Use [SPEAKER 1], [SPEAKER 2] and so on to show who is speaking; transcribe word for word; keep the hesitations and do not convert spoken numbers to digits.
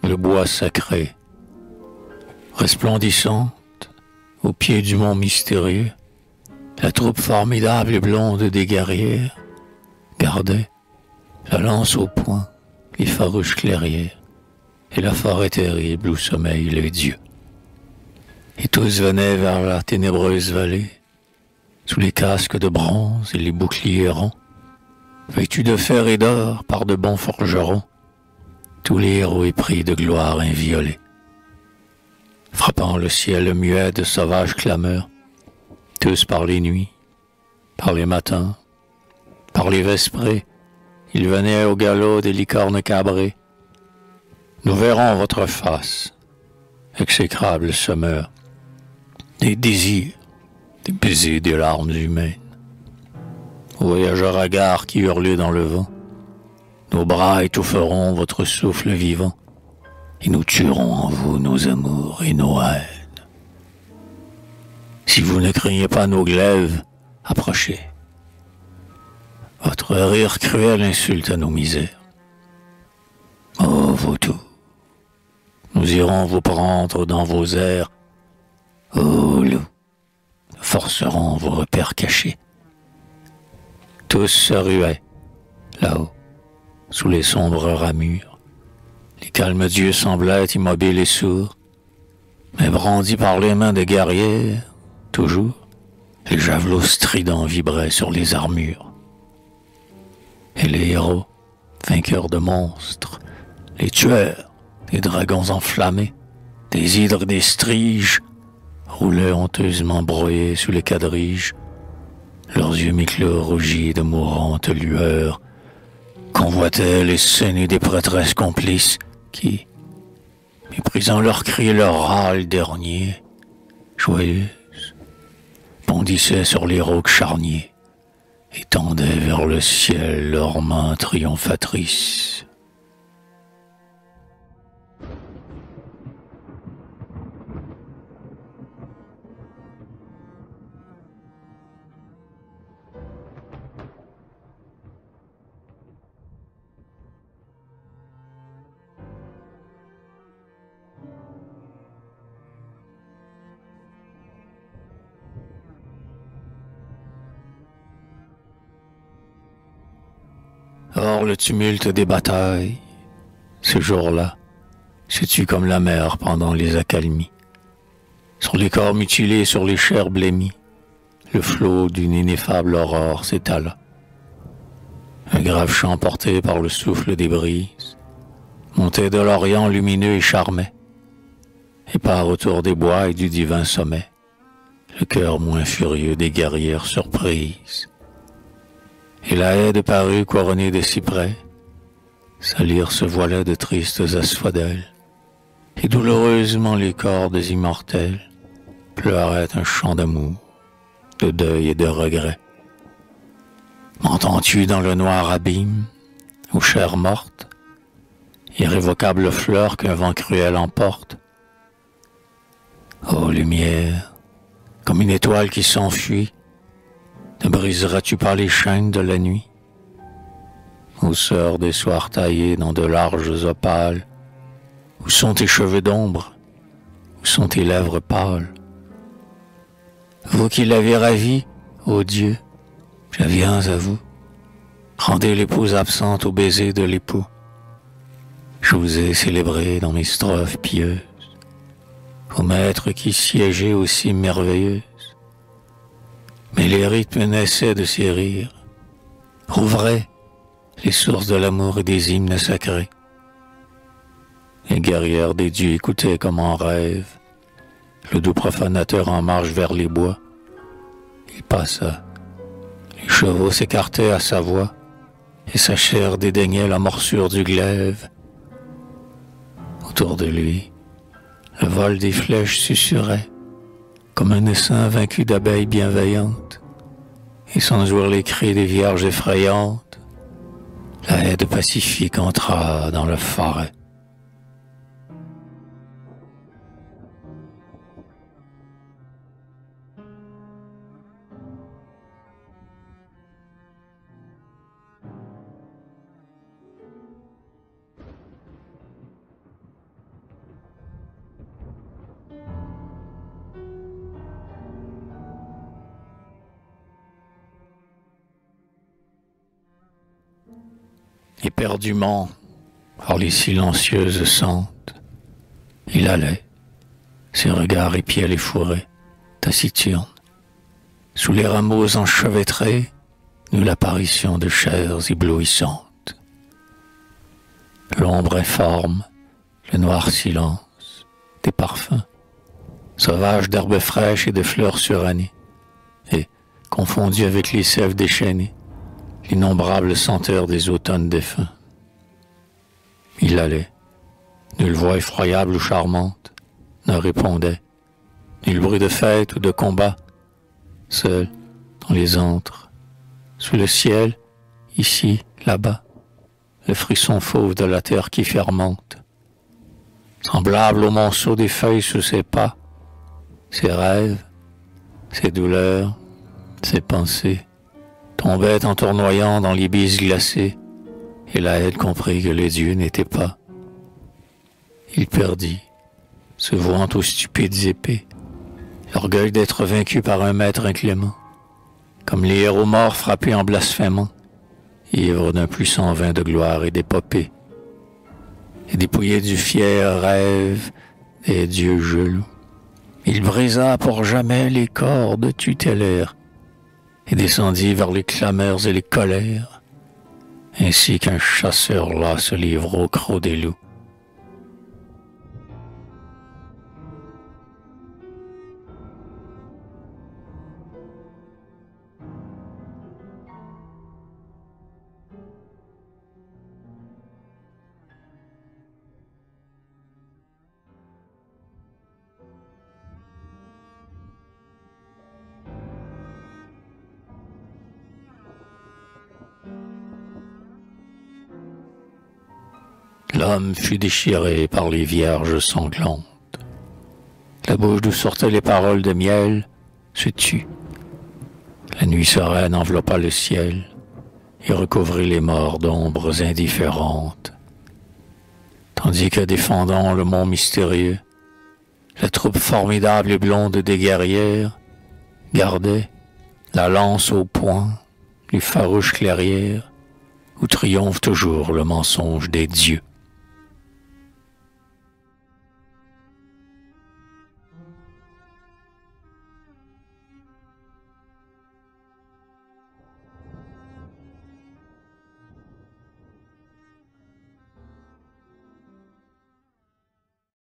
[SPEAKER 1] le bois sacré, resplendissante, au pied du mont mystérieux, la troupe formidable et blonde des guerrières gardait, la lance au poing, les farouches clairières, et la forêt terrible où sommeillent les dieux. Et tous venaient vers la ténébreuse vallée, sous les casques de bronze et les boucliers ronds, vêtus de fer et d'or par de bons forgerons, tous les héros épris de gloire inviolée. Frappant le ciel muet de sauvages clameurs, tous par les nuits, par les matins, par les vesprées, ils venaient au galop des licornes cabrées. Nous verrons votre face, exécrable semeur, des désirs, des baisers, des larmes humaines. Voyageurs hagards qui hurlez dans le vent, nos bras étoufferont votre souffle vivant, et nous tuerons en vous nos amours et nos haines. Si vous ne craignez pas nos glaives, approchez. Votre rire cruel insulte à nos misères. Oh, vautours, nous irons vous prendre dans vos airs. Oh, loups, nous forcerons vos repères cachés. Tous se ruaient, là-haut, sous les sombres ramures. Les calmes dieux semblaient immobiles et sourds, mais brandis par les mains des guerrières, toujours, les javelots stridents vibraient sur les armures. Et les héros, vainqueurs de monstres, les tueurs, des dragons enflammés, des hydres et des striges, roulaient honteusement broyés sous les quadriges, leurs yeux mi-clos rougis de mourantes lueurs, convoitaient les scènes des prêtresses complices qui, méprisant leurs cris et leurs râles derniers, joyeuses, bondissaient sur les rocs charniers et tendaient vers le ciel leurs mains triomphatrices. Or le tumulte des batailles, ce jour-là, se tue comme la mer pendant les accalmies. Sur les corps mutilés, sur les chairs blêmies, le flot d'une ineffable aurore s'étala. Un grave chant porté par le souffle des brises montait de l'Orient lumineux et charmait, et par autour des bois et du divin sommet, le cœur moins furieux des guerrières surprises. Et la haie de parut couronnée de cyprès, sa lyre se voilait de tristes asphodèles, et douloureusement les cordes immortelles pleuraient un chant d'amour, de deuil et de regret. M'entends-tu dans le noir abîme, aux chairs mortes, irrévocables fleurs qu'un vent cruel emporte? Ô lumière, comme une étoile qui s'enfuit, ne briseras-tu pas les chaînes de la nuit? Ô sœur des soirs taillés dans de larges opales, où sont tes cheveux d'ombre? Où sont tes lèvres pâles? Vous qui l'avez ravi, ô Dieu, je viens à vous. Rendez l'épouse absente au baiser de l'époux. Je vous ai célébré dans mes strophes pieuses, ô maître qui siégez aussi merveilleuse. Mais les rythmes naissaient de ces rires, rouvraient les sources de l'amour et des hymnes sacrés. Les guerrières des dieux écoutaient comme en rêve le doux profanateur en marche vers les bois. Il passa, les chevaux s'écartaient à sa voix, et sa chair dédaignait la morsure du glaive. Autour de lui, le vol des flèches susurrait, comme un essaim vaincu d'abeilles bienveillantes, et sans jouir les cris des vierges effrayantes, la haie de Pacifique entra dans la forêt. éperdument par les silencieuses sentes, il allait, ses regards épiaient les forêts, taciturnes. Sous les rameaux enchevêtrés, n'eut l'apparition de chairs éblouissantes. L'ombre informe, le noir silence, des parfums, sauvages d'herbes fraîches et de fleurs surannées, et, confondus avec les sèves déchaînées, l'innombrable senteur des automnes défunts. Il allait, nulle voix effroyable ou charmante ne répondait, nul bruit de fête ou de combat, seul, dans les antres, sous le ciel, ici, là-bas, le frisson fauve de la terre qui fermente. Semblable au monceau des feuilles sous ses pas, ses rêves, ses douleurs, ses pensées, tombaient en tournoyant dans les bises glacées, et là elle comprit que les dieux n'étaient pas. Il perdit, se vouant aux stupides épées, l'orgueil d'être vaincu par un maître inclément, comme les héros morts frappés en blasphémant, ivres d'un puissant vin de gloire et d'épopée, et dépouillé du fier rêve des dieux jaloux. Il brisa pour jamais les cordes tutélaires et descendit vers les clameurs et les colères, ainsi qu'un chasseur là se livre au croc des loups. L'homme fut déchiré par les vierges sanglantes. La bouche d'où sortaient les paroles de miel se tut. La nuit sereine enveloppa le ciel et recouvrit les morts d'ombres indifférentes. Tandis que défendant le mont mystérieux, la troupe formidable et blonde des guerrières gardait, la lance au poing, les farouches clairières où triomphe toujours le mensonge des dieux.